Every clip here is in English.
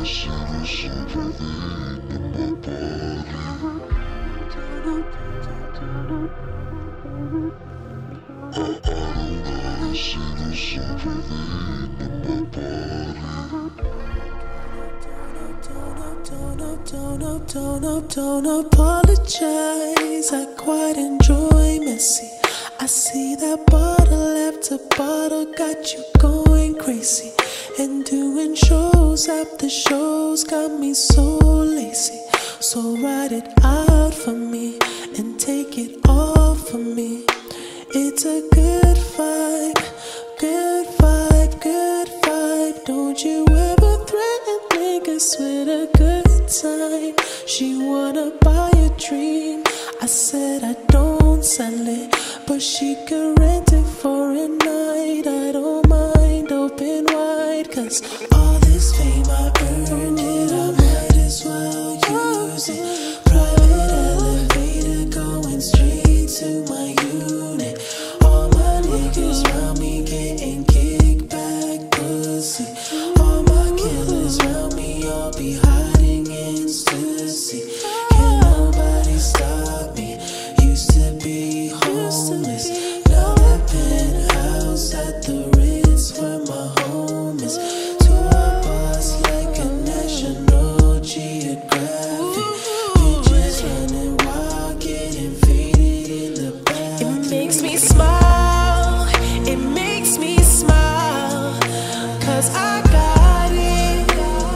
Don't apologize, I quite enjoy messy. I see that bottle after bottle got you going crazy. And doing shows after shows got me so lazy. So write it out for me and take it off for me. It's a good vibe, good vibe, good vibe. Don't you ever threaten niggas with a good time. She wanna buy a dream, I said I don't sell it, but she could rent it for a night. I don't mind, open wide, cause all this fame I earned it, I might as well use it. Private elevator going straight to my unit. All my niggas round me getting kickback pussy. All my killers round me all be hiding in stussy. Can't nobody stop me. Used to be homeless, now that penthouse at the Ritz where my home is. Tour bus like a National Geographic. Bitches running wild, getting faded in the back. It makes me smile, it makes me smile, cause I got it.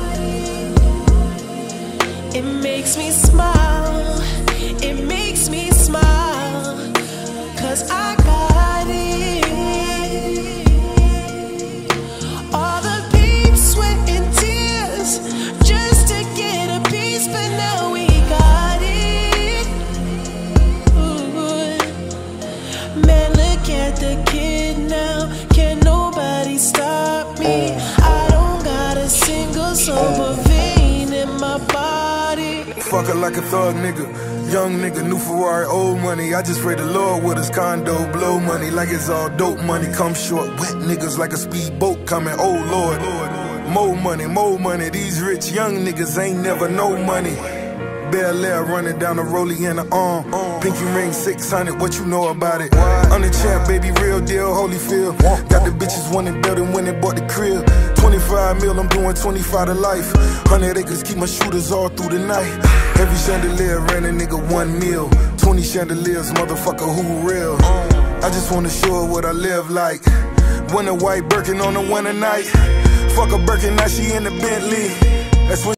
It makes me smile, it makes me smile, cause I got it. All the pain, sweat and tears just to get a piece, but now we got it. Ooh. Man, look at the kid now, can't nobody stop me. I don't got a single sober vein in my body. Fuck her like a thug nigga, young nigga, new Ferrari, old money. I just pray the Lord with his condo, blow money like it's all dope money. Come short, wet niggas like a speedboat coming, oh Lord. More money, these rich young niggas ain't never no money. Bel Air running down the rollie in the arm. Pinky ring 600, what you know about it? I'm the champ, baby, real deal, Holyfield. Got the bitches wanting better when they bought the crib. 25 mil, I'm doing 25 to life. 100 acres, keep my shooters all through the night. Every chandelier ran a nigga 1 mil. 20 chandeliers, motherfucker, who real? I just wanna show her what I live like. Winter white Birkin on a winter night. Fuck a Birkin, now she in the Bentley. That's when